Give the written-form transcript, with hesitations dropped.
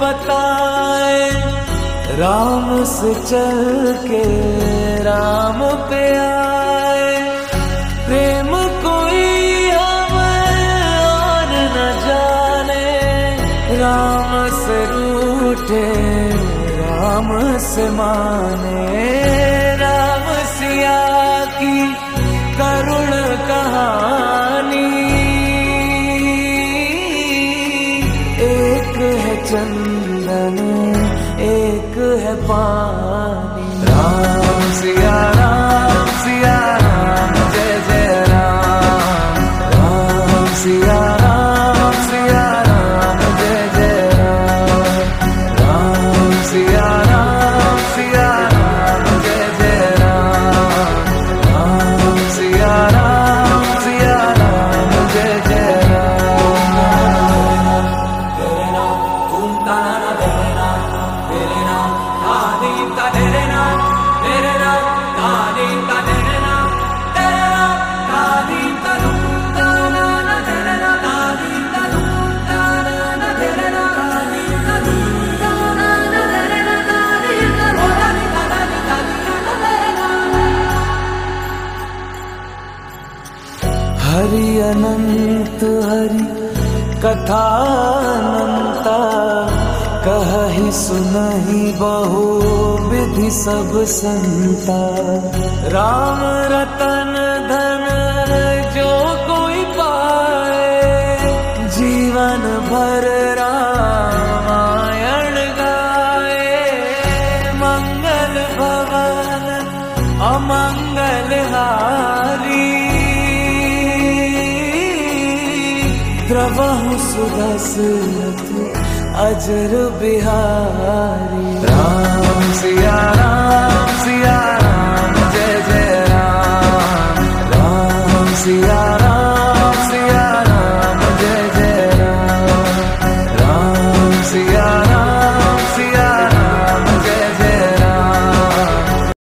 बताए, राम से चल के राम पे आए। प्रेम कोई हमें और न जाने, राम से रूठे राम से माने। राम सिया की करुण कहानी, एक है चंदन एक है पानी। राम सिया राम, जय जय राम। राम सिया राम, जय जय राम। राम सिया राम, जय जय राम। राम सिया राम, जय जय राम। तेरे नाम तुम ताना तेरे नाम, तेरे नाम आदि का तेरे नाम, तेरे नाम आदि का तेरे नाम, तेरे नाम आदि का तुम ताना तेरे नाम, आदि का तुम ताना तेरे नाम, आदि का तुम ताना तेरे नाम, आदि का ताना तेरे नाम। हरि अनंत हरि कथा अनंता, कहि सुनहि बहु विधि सब संता। राम रतन धन जो कोई पाए, जीवन भर रामायण गाए। मंगल भवन अमंगल हारी, द्रवहु सुदशरथ अजर बिहारी। राम सिया राम,